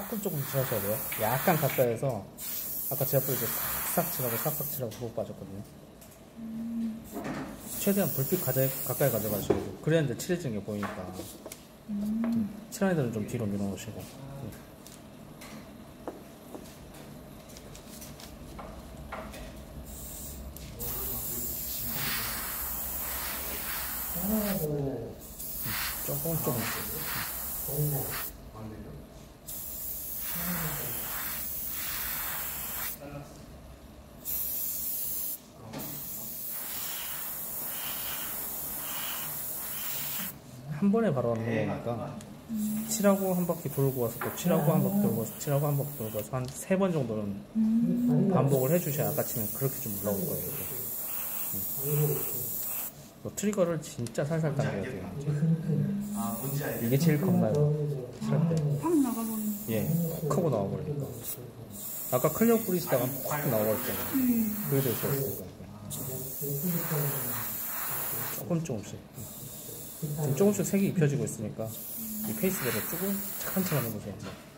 조금 칠하셔야 돼요. 약간 가까이서 아까 제가 보이죠? 싹싹 칠하고 그러고 빠졌거든요. 최대한 불빛 가까이 가져가시고 그래야 이제 칠해지는 게 보이니까. 칠한 애들은 좀 뒤로 밀어놓으시고. 조금. 한 번에 바로 하는 거니까 칠하고 한 바퀴 돌고 와서 또 칠하고 한 바퀴 돌고 와서 칠하고 한 바퀴 돌고 와서 한 3번 정도는 반복을 해주셔야 아까 치면 그렇게 좀 올라올 거예요. 트리거를 진짜 살살 당겨야 돼요. 이게 제일 겁나요. 칠 때. 확 나가버리네. 예, 콕 하고 나와버리니까. 아까 클리어 뿌리시다가 확 나와버렸잖아요. 그게 될 수 없으니까. 조금씩. 지금 조금씩 색이 입혀지고 있으니까 이 페이스대로 조금 착한척 하는 거죠.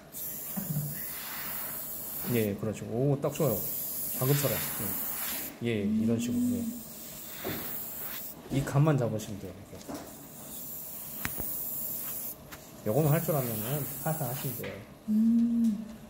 예, 그렇죠. 오, 딱 좋아요. 방금처럼. 예, 이런 식으로. 예. 이 감만 잡으시면 돼요. 이렇게. 요거만 할 줄 알면은 살살 하시면 돼요.